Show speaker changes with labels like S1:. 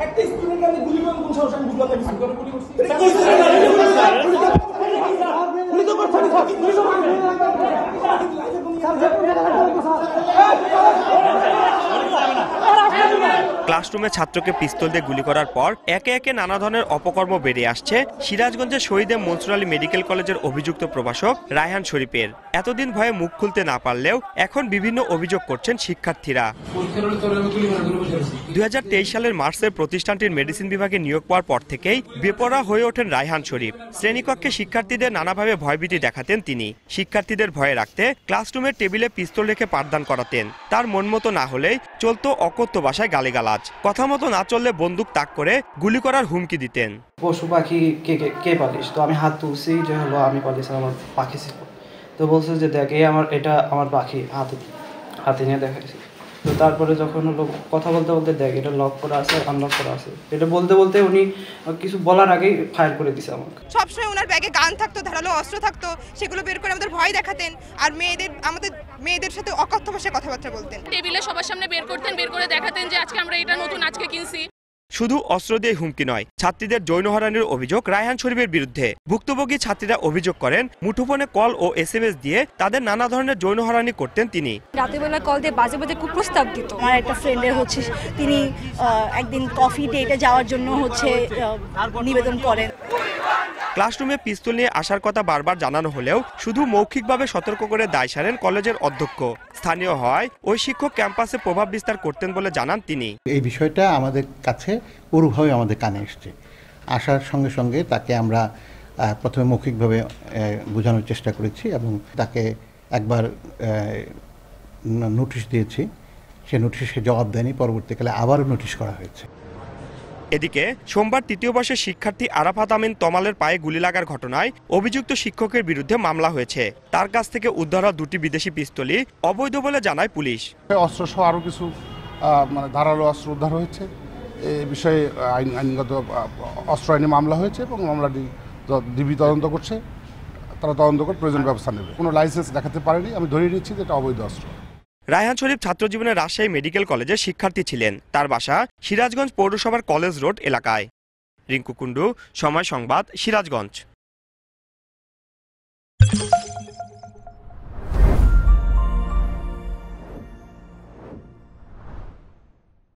S1: একটা স্টুডেন্টকে আমি গুলি করলাম কোন সাহস আমি বুঝলাম না কিছু করে গুলি করছি এটা
S2: ক্লাসরুমে ছাত্রকে পিস্তল দিয়ে গুলি করার পর একে একে নানা ধরনের অপকর্ম বেড়ে আসছে সিরাজগঞ্জের শহীদ মনসুর আলী মেডিকেল কলেজের অভিযুক্ত প্রভাষক রায়হান শরীফের। এতদিন ভয়ে মুখ খুলতে না পারলেও এখন বিভিন্ন অভিযোগ করছেন শিক্ষার্থীরা। 2023 সালের মার্চে প্রতিষ্ঠানটির মেডিসিন বিভাগে নিয়োগ পাওয়ার পর থেকেই বেপরোয়া হয়ে ওঠেন রায়হান শরীফ। শ্রেণীকক্ষে শিক্ষার্থীদের নানাভাবে ভয়ভীতি দেখাতেন তিনি। শিক্ষার্থীদের ভয়ে রাখতে ক্লাসরুমের টেবিলে পিস্তল রেখে পাঠদান করাতেন। তার মন মতো না হলেই চলতো অকথ্য ভাষায় গালিগালাজ। কথা মতো না চললে বন্দুক তাক করে গুলি করার হুমকি দিতেন।
S3: পশু পাখি কে পালিস? তো আমি হাত তুলছি যে হলো আমি পালিস, আমার পাখি ছিল। তো বলছে যে দেখ এটা আমার পাখি, হাতে নিয়ে দেখাইছি। তো তারপরে যখন হলো কথা বলতে বলতে দেখ এটা লক করা আছে, আনলক করা আছে, এটা বলতে বলতে উনি কিছু বলার আগেই ফায়ার করে দিছে আমাকে।
S4: সবসময় ওনার ব্যাগে গান থাকতো, ধারালো অস্ত্র থাকতো, সেগুলো বের করে আমাদের ভয় দেখাতেন। আর আমাদের মেয়েদের সাথে অকথ্য ভাষায় কথাবার্তা বলতেন।
S5: টেবিলে সবার সামনে বের করতেন, বের করে দেখাতেন যে আজকে আমরা এটা নতুন আজকে কিনছি।
S2: শুধু অস্ত্র দিয়ে হুমকি নয়, ছাত্রীদের যৌন হয়রানির অভিযোগ রায়হান শরীফের বিরুদ্ধে। ভুক্তভোগী ছাত্রীরা অভিযোগ করেন মুঠোফোনে কল ও SMS দিয়ে তাদের নানা ধরনের যৌন হয়রানি করতেন তিনি।
S6: রাতের বেলা কল দিয়ে বাজে বাজে কুপ্রস্তাব দিত। আমার একটা ফ্রেন্ডের হচ্ছে তিনি একদিন কফি ডেটে যাওয়ার জন্য হচ্ছে নিবেদন করেন।
S2: ক্লাসরুমে পিস্তল নিয়ে আসার কথা বারবার জানানো হলেও শুধু মৌখিকভাবে সতর্ক করে দায় সারেন কলেজের অধ্যক্ষ। স্থানীয় হয় ওই শিক্ষক ক্যাম্পাসে প্রভাব বিস্তার করতেন বলে জানান তিনি।
S7: এই বিষয়টা আমাদের কাছে পুরোভাবে আমাদের কানে এসছে। আসার সঙ্গে সঙ্গে তাকে আমরা প্রথমে মৌখিকভাবে বোঝানোর চেষ্টা করেছি এবং তাকে একবার নোটিশ দিয়েছি। সে নোটিশে জবাব দেয়নি, পরবর্তীকালে আবারও নোটিশ করা হয়েছে।
S2: এদিকে সোমবার তৃতীয় বর্ষের শিক্ষার্থী আরাফাত আমিন তমালের পায়ে গুলি লাগার ঘটনায় অভিযুক্ত শিক্ষকের বিরুদ্ধে মামলা হয়েছে। তার কাছ থেকে উদ্ধার হওয়া 2টি বিদেশি পিস্তলই অবৈধ বলে জানায় পুলিশ।
S8: অস্ত্র সহ আরও কিছু ধারালো অস্ত্র উদ্ধার হয়েছে। এই বিষয়ে আইনগত অস্ত্র আইনে মামলা হয়েছে এবং মামলাটি ডিবি তদন্ত করছে। তারা তদন্ত করে প্রয়োজনীয় ব্যবস্থা নেবে। কোনো লাইসেন্স দেখাতে পারেনি, আমি ধরে নিচ্ছি যে এটা অবৈধ অস্ত্র।
S2: রায়হান শরীফ ছাত্রজীবনে রাজশাহী মেডিকেল কলেজের শিক্ষার্থী ছিলেন। তার বাসা সিরাজগঞ্জ পৌরসভার কলেজ রোড এলাকায়। রিঙ্কু কুণ্ডু, সময় সংবাদ, সিরাজগঞ্জ।